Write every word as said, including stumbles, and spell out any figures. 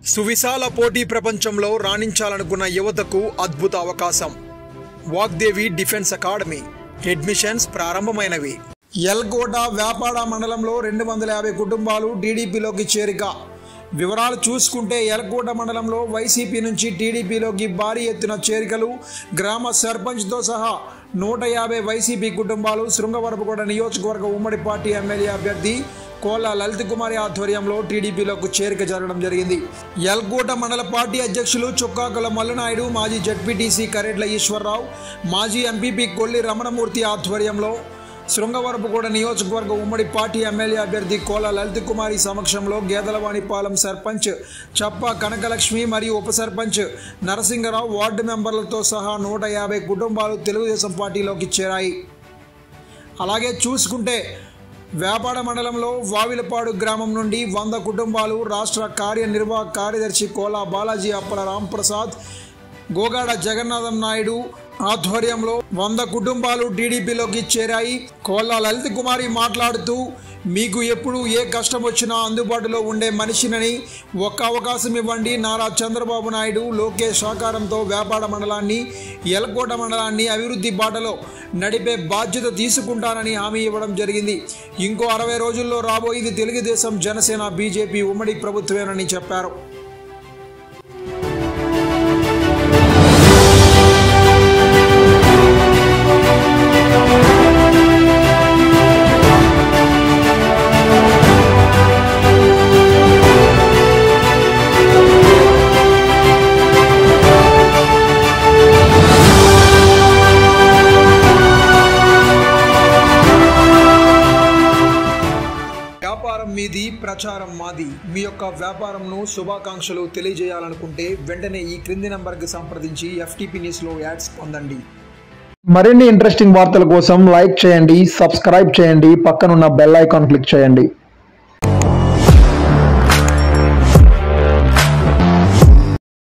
సువిశాల పోటీ ప్రపంచంలో రాణించాలనుకున్న యువతకు అద్భుత అవకాశం. వాగ్దేవి డిఫెన్స్ అకాడమీ అడ్మిషన్స్ ప్రారంభమైనవి. యల్గోట వ్యాపార మండలంలో రెండు వందల యాభై కుటుంబాలు టీడీపీలోకి చేరిక. వివరాలు చూసుకుంటే యల్గోట మండలంలో వైసీపీ నుంచి టీడీపీలోకి భారీ ఎత్తున చేరికలు. గ్రామ సర్పంచ్తో సహా నూట యాభై వైసీపీ కుటుంబాలు శృంగవరపుకోట నియోజకవర్గ ఉమ్మడి పార్టీ ఎమ్మెల్యే అభ్యర్థి కోళ్ళ లలిత్ కుమారి ఆధ్వర్యంలో టీడీపీలోకి చేరిక జరగడం జరిగింది. యల్గోట మండల పార్టీ అధ్యక్షులు చుక్కాకుల మల్లునాయుడు, మాజీ జడ్పీటీసీ కరెడ్ల ఈశ్వరరావు, మాజీ ఎంపీపీ కొల్లి రమణమూర్తి ఆధ్వర్యంలో శృంగవరపుకోట నియోజకవర్గ ఉమ్మడి పార్టీ ఎమ్మెల్యే అభ్యర్థి కోళ్ళ లలిత్ కుమారి సమక్షంలో గేదలవాణిపాలెం సర్పంచ్ చప్ప కనకలక్ష్మి మరియు ఉప సర్పంచ్ నరసింగరావు, వార్డు మెంబర్లతో సహా నూట యాభై కుటుంబాలు తెలుగుదేశం పార్టీలోకి చేరాయి. అలాగే చూసుకుంటే వ్యాపార మండలంలో వావిలపాడు గ్రామం నుండి వంద కుటుంబాలు రాష్ట్ర కార్యనిర్వాహక కార్యదర్శి కోలా బాలాజీ అప్పల రాంప్రసాద్, గోగాడ జగన్నాథం నాయుడు ఆధ్వర్యంలో వంద కుటుంబాలు టీడీపీలోకి చేరాయి. కోళ్ళ లలిత్ కుమారి మాట్లాడుతూ, మీకు ఎప్పుడు ఏ కష్టం వచ్చినా అందుబాటులో ఉండే మనిషినని, ఒక్క అవకాశం ఇవ్వండి, నారా చంద్రబాబు నాయుడు లోకేష్ సహకారంతో వ్యాపార మండలాన్ని, యల్గోట మండలాన్ని అభివృద్ధి బాటలో నడిపే బాధ్యత తీసుకుంటానని హామీ ఇవ్వడం జరిగింది. ఇంకో అరవై రోజుల్లో రాబోయేది తెలుగుదేశం, జనసేన, బీజేపీ ఉమ్మడి ప్రభుత్వమేనని చెప్పారు. వ్యాపారం మీది, ప్రచారం మాది. మీ యొక్క వ్యాపారంను శుభాకాంక్షలు తెలియజేయాలనుకుంటే వెంటనే ఈ క్రింది నంబర్కి సంప్రదించి ఎఫ్టీపీ న్యూస్లో యాడ్స్ పొందండి. మరిన్ని ఇంట్రెస్టింగ్ వార్తల కోసం లైక్ చేయండి, సబ్స్క్రైబ్ చేయండి, పక్కనున్న బెల్ ఐకాన్ క్లిక్ చేయండి.